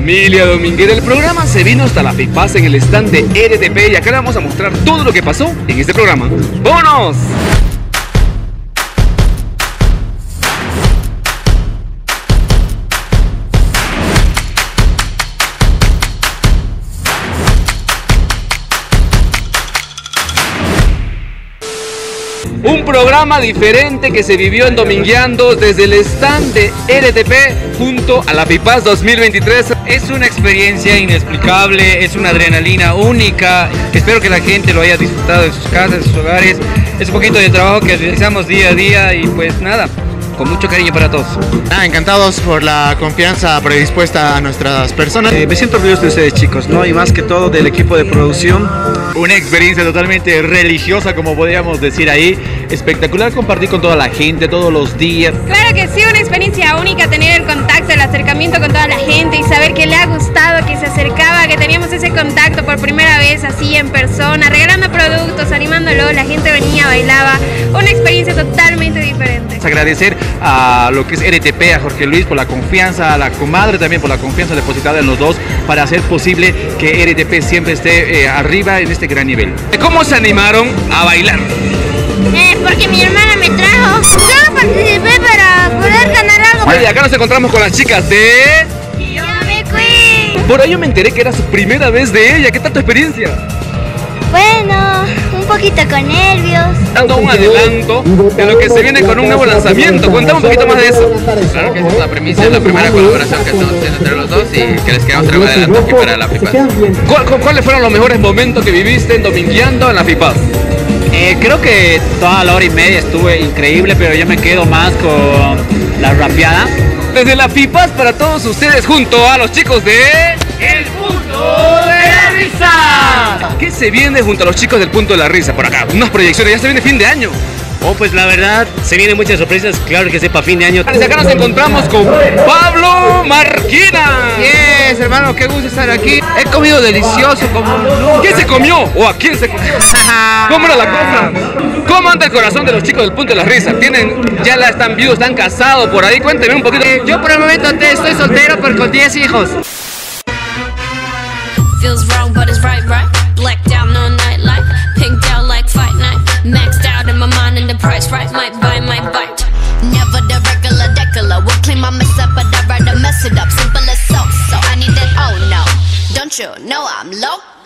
Familia dominguera, el programa se vino hasta la FIPAS en el stand de RTP y acá le vamos a mostrar todo lo que pasó en este programa. ¡Vámonos! Un programa diferente que se vivió en Domingueando desde el stand de RTP junto a la FIPAS 2023. Es una experiencia inexplicable, es una adrenalina única. Espero que la gente lo haya disfrutado en sus casas, en sus hogares. Es un poquito de trabajo que realizamos día a día y pues nada, con mucho cariño para todos. Encantados por la confianza predispuesta a nuestras personas. Me siento orgulloso de ustedes, chicos, ¿no? Y más que todo del equipo de producción. Una experiencia totalmente religiosa, como podríamos decir ahí. Espectacular compartir con toda la gente todos los días. Claro que sí, una experiencia única, tener el contacto, el acercamiento con toda la gente y saber que le ha gustado, que se acercaba, que teníamos ese contacto por primera vez así en persona, regalando productos, animándolo, la gente venía, bailaba. Una experiencia totalmente diferente. Agradecer a lo que es RTP, a Jorge Luis por la confianza, a la comadre también por la confianza depositada en los dos para hacer posible que RTP siempre esté arriba en este gran nivel. ¿Cómo se animaron a bailar? Porque mi hermana me trajo. Yo participé para poder ganar algo. Y acá nos encontramos con las chicas de... Yummy Queen. Por ello me enteré que era su primera vez de ella. ¿Qué tal tu experiencia? Bueno, un poquito con nervios. Dando un adelanto de lo que se viene con un nuevo lanzamiento. Cuéntame un poquito más de eso. Claro que esa es la premisa, es la primera colaboración que estamos haciendo entre los dos y que les queremos traer un adelanto aquí para la FIPAS. ¿Cuáles fueron los mejores momentos que viviste en Domingueando en la FIPAS? Creo que toda la hora y media estuve increíble, pero yo me quedo más con la rapeada. Desde la FIPAS para todos ustedes junto a los chicos de... ¡El Punto de la Risa! ¿Qué se viene junto a los chicos del Punto de la Risa por acá? Unas proyecciones, ya se viene fin de año. Oh, pues la verdad, se vienen muchas sorpresas, claro que sepa fin de año. Desde acá nos encontramos con Pablo Marquina. Yes, hermano, qué gusto estar aquí. He comido delicioso, como... ¿Quién se comió? ¿O a quién se comió? ¿Cómo era la cosa? ¿Cómo anda el corazón de los chicos del Punto de la Risa? ¿Ya la están viudos, están casados por ahí? Cuénteme un poquito. Yo por el momento estoy soltero, pero con 10 hijos. Feels wrong, but it's right. Blacked out no nightlight, pinked out like fight night. Maxed out in my mind and the price right. Might buy, might bite. Never the regular decular. Would claim I mess up, but I'd rather mess it up. Simple as so I need that. Oh no, don't you know I'm low?